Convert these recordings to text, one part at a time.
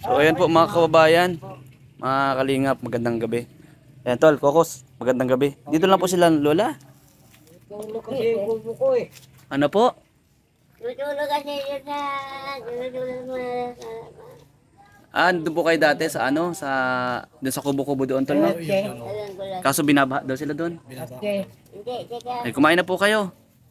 So ayan po mga kababayan, mga kalingap, magandang gabi. Ayan tol, Kokos, magandang gabi. Dito lang po sila lola. Ano po? Tutulog kasi yun sa... Tutulog mo Ah, doon po kayo dati sa ano, doon sa kubo-kubo doon tol, no? alam ko lang. Kaso binabaha daw sila doon. Hindi, teka. Ay, kumain na po kayo.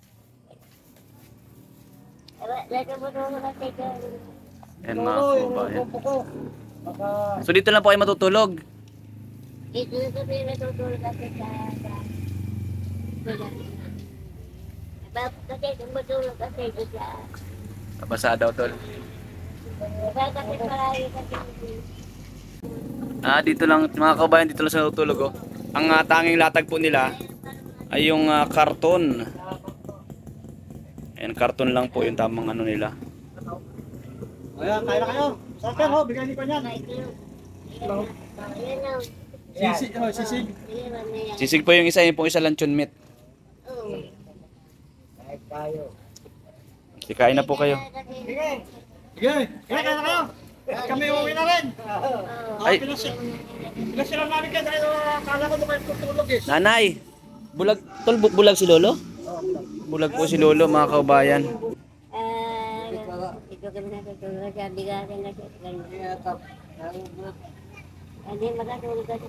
Natutulog kasi ka. Ayan mga kababayan. So dito lang po kayo matutulog. Dito kami natutulog kasi sa... Kasi tumutulog kasi doon sa... Nabasa daw tol. Kasi marami kasi... Ah, dito lang mga kababayan, dito lang sila natutulog oh. Ang tanging latag po nila ay yung karton. Ayan, karton lang po yung tamang ano nila. Ayan, kaya na kayo. Sakyan ho, bigyan niyo pa niyan. Sisig, sisig. Sisig po yung isa, yung pong isa luncheon meat. Kain na po kayo. Sige, kaya na kayo. Kami uuwi na rin. Ay. Pinasiram namin kayo dahil akala ko doon kayo tutulog eh. Nanay, bulag, tol, bulag si Lolo? Bulag po si Lolo mga kababayan. Ito kami natutulog sa bigasan kasi hindi makatulog kasi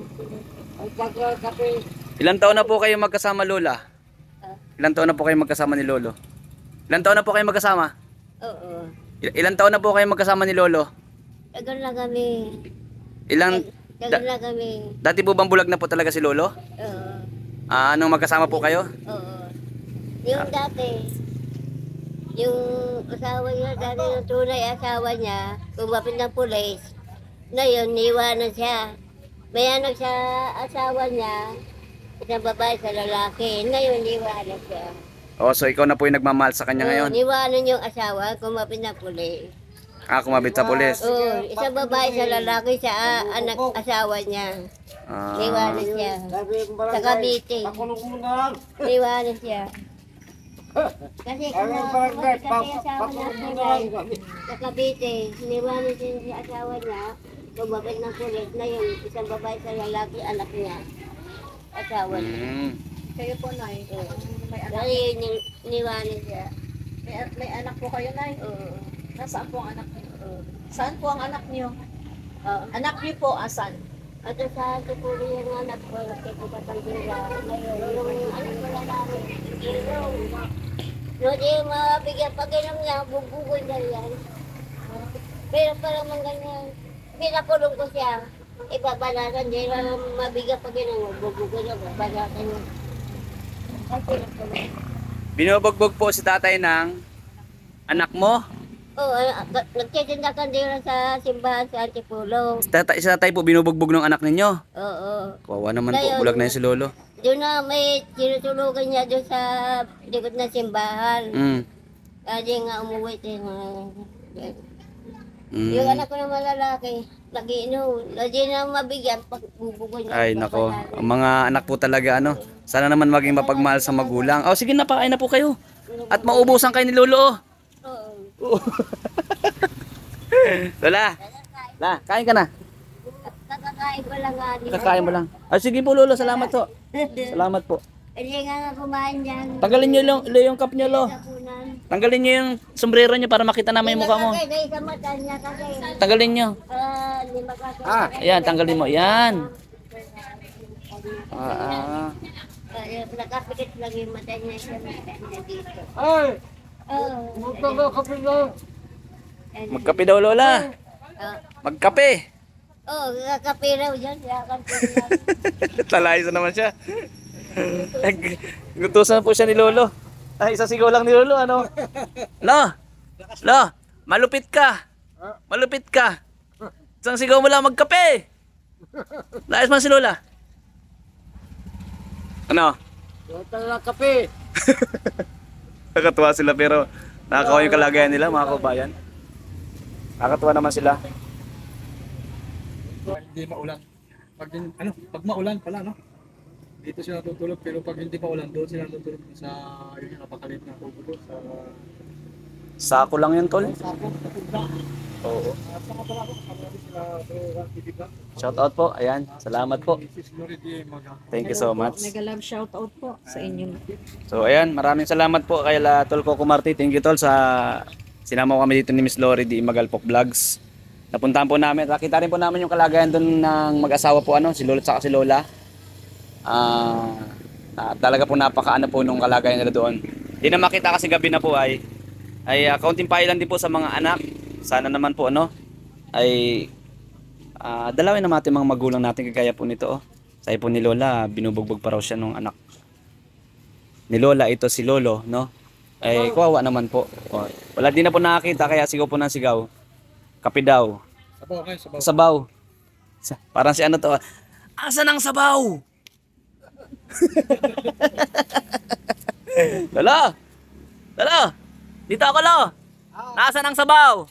Ilang taon na po kayo magkasama Lola? Ilang taon na po kayo magkasama ni Lolo? Ilang taon na po kayo magkasama? oo. Ilang taon na po kayo magkasama ni Lolo? Tagal na kami. Ilang, Tagal na kami. dati po bang bulag na po talaga si Lolo? Oo. Ah, nung magkasama po kayo? Oo. Yung dati, yung asawa niya, dati yung tunay asawa niya, kumapit ng pulis. Ngayon, niwanan siya. May anak sa asawa niya, isang babae sa lalaki. Ngayon, niwanan siya. Oh, so ikaw na po yung nagmamahal sa kanya ngayon? Niwanan yung asawa, kumapit ng pulis. Ah, kumabit sa pulis. Oo, isang babae sa lalaki sa anak asawa niya. Ah, Niwanan siya. Sa Cavite. Niwanan siya. Kasi kumapit kasi asawa niya sa Cavite. Niwanan siya yung asawa niya. Kumapit ng pulis. Ngayon, isang babae sa lalaki, anak niya. Asawa niya. Kayo po, Nay. May anak, Dahil yun, niwanan siya. may anak po kayo, Nay. Oo. Nasaan po ang anak niyo? Saan po ang anak niyo? Oo. Anak niyo po, asan? At sa tutuloy yung anak ko, nagkikipatandila. Ngayon, yung anak ko na namin, ilong. Noon yung mabigyan pag inom niya, bubugoy na yan. Pero parang mang ganyan, pinakulong ko siya. Ibabalatan, di lang mabigyan pag inom, bubugoy na, babalatan niya. Ay, pinakulong. binubugbog po si tatay ng anak mo. Oo, nagtitinda ka din sa simbahan sa Antipolo. Si tatay po binubugbog ng anak ninyo. Oo. Kawawa naman po, bulag na yun si Lolo. Doon na may tinutulugan niya doon sa likod ng simbahan. Kasi nga umuwi din. Yung anak ko na malalaki, nag-iinom. Hindi na mabigyan pag bubugo niya. Ay nako, ang mga anak po talaga ano. Sana naman maging mapagmahal sa magulang. Oh sige na, pakain na po kayo. At maubusan kayo ni Lolo. Oo. Lola, la, kain ka na. Kakakain ko lang nga. Kakain mo lang. Ay sige po Lolo, salamat po. Salamat po. Hindi nga kumain dyan. Tanggalin niyo yung cup niyo, Lo. Kapunan. Tanggalin niyo yung sombrero niyo para makita naman yung mukha mo. Kasi sa mata niya kasi. Tanggalin niyo. Hindi makakita. Ayan, tanggalin mo. Yan. Nakapikit lang yung mata niya sa mata niya dito. Ay, Oo. magkakapin na. Magkape daw, Lola. Magkape. Oo, kakapiraw dyan. Kakapiraw. Talayos na naman siya. Gutusan po siya ni Lolo. Ay, isa sigaw lang ni Lolo, ano? Lo, malupit ka. Malupit ka. Isang sigaw mo lang magkape. Layas man si Lola. Ano? Talaga kape. Nakakatuwa sila pero nakakawa yung kalagayan nila mga kabayan. Nakakatuwa naman sila. Hindi maulan. Pag maulan pala, no? Dito sila natutulog, pero pag hindi pa ulan, doon sila natutulog sa yung napakalit na kubo sa Sako lang yun, tol. sako, sa tugda. Oo. At saka pala ako, kasama natin sila Rowan TV Vlog. Shout out po. Ayan. Salamat po. Mrs. Glory D. Maga. Thank you so much. Mega love shout out po sa inyo. So ayan, maraming salamat po kay Tol Coco Marti. Thank you tol sa sinama ko kami dito ni Miss Lori di Magalpok Vlogs. Napuntahan po namin, nakita rin po namin yung kalagayan doon ng mag-asawa po si Lola at si Lola. Talaga po napakaano po nung kalagayan nila doon. Di na makita kasi gabi na po ay kaunting pailan din po sa mga anak. Sana naman po ay dalawin naman natin mga magulang natin kagaya po nito. Sabi po ni Lola, binubugbog pa raw siya nung anak ni Lola, ito si Lolo, no? Ay, kawawa naman po. Wala din na po nakakita, kaya sigaw po ng sigaw. Kape daw. Sabaw ngayon, sabaw. Sabaw. Parang si ano to. Asan ang sabaw? Lolo! Lolo! Dito ako, Lo! Nasaan ang sabaw?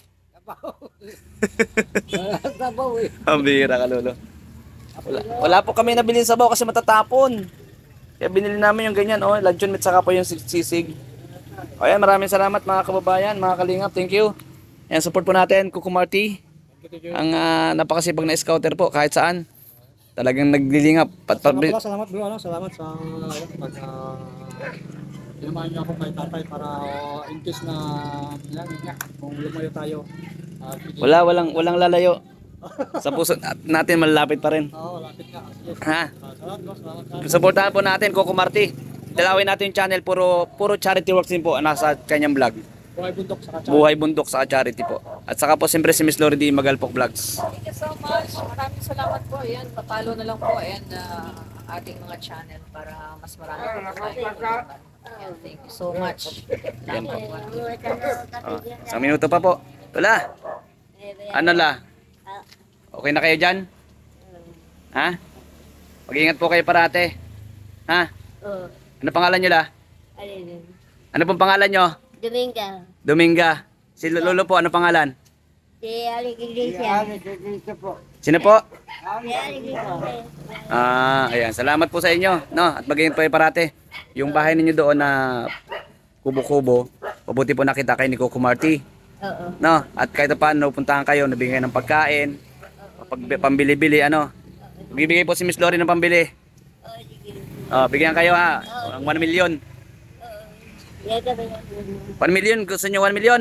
Sabaw eh. Ang bihira ka, Lolo. Wala po kami nabili ng sabaw kasi matatapon. Kaya binili namin yung ganyan, luncheon meat saka po yung sisig. Ayan, maraming salamat mga kababayan, mga kalingap, thank you. Ayan, support po natin, Coco Marti. Ang napakasipag na scouter po, kahit saan. Talagang naglilingap. Salamat bro, salamat sa pag tinamahan niyo ako kay tatay para in case na kung lumayo tayo. Walang lalayo. Sa puso natin malalapit pa rin. Oo, lapit nga. Sige. Ha? Salamat bro, salamat. Supportahan po natin Coco Marti. Dalawin natin yung channel, puro charity works din po nasa kanyang vlog. Buhay bundok sa kachat. Buhay bundok sa charity po. At saka po siyempre si Miss Lori di Magalpok Vlogs. Thank you so much. Maraming salamat po. Ayan, papalo na lang po ang ating mga channel para mas marami po tayo. Ayan, thank you so much. Yan po. Oh, Isang minuto pa po. Tula, ano la? Okay na kayo dyan? Ha? Mag-ingat po kayo parate. Ha? Oh, Ano pangalan nyo la? alin. Ano pong pangalan nyo? Dominga. Dominga. Si Lolo po, ano pangalan? Si Alik Iglesia. Sino po? Si Alik Iglesia. Ayan. Salamat po sa inyo. No? At mag-ingat po kayo parate. Yung bahay ninyo doon na kubo-kubo, mabuti po nakita kayo ni Coco Marti. Oo. No? At kahit paano, puntahan kayo, nabigay ng pagkain, pambili-bili, Magbibigay po si Miss Lori ng pambili. Oh, sige. Bigyan kayo ha. Ang 1 million. Yan kami. 1 million, gusto nyo 1 million?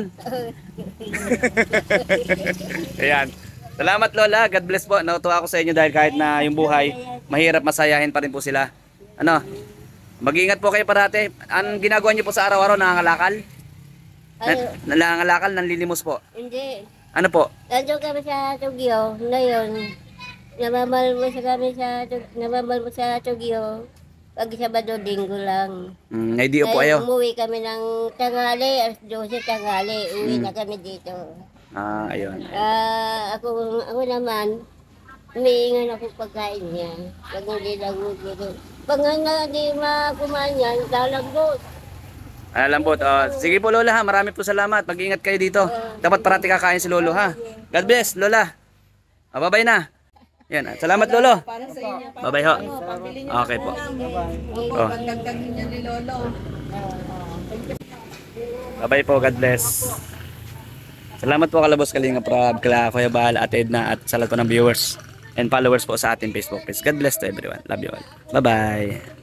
Ayan. Salamat Lola, God bless po. Natutuwa ako sa inyo dahil kahit na yung buhay, mahirap masayahin pa rin po sila. Mag-iingat po kayo parate. Ang ginagawa niyo po sa araw-araw, nangangalakal? Nangangalakal, nanlilimos po. Hindi. Ano po? Nandun kami sa Tugyo. Ngayon, namamal mo sa Tugyo. Pag Sabado, Linggo lang. Hindi po Kaya kayo. umuwi kami ng tanghali, alas 12 tanghali. Uwi na kami dito. Ayun. Ako naman, umiingan ako pagkain niya. Pag hindi lang dito. Pag hindi makumain yan, lalambot. Lambot. Sige po Lola ha, marami po salamat. Mag-ingat kayo dito. Dapat parati kakain si Lolo ha. God bless Lola. Bye-bye na. Yan. Salamat Lolo. Para sa inyo. Bye-bye ho. Pambili niyo Okay po. Oh. pagdagdag niyo ni Lolo. Bye-bye po. God bless. Salamat po Kalabos Kalinga Prab, kala Kuya Bahal, at Edna, at sa lahat po ng viewers and followers po sa ating Facebook page. God bless to everyone. Love you all. Bye-bye.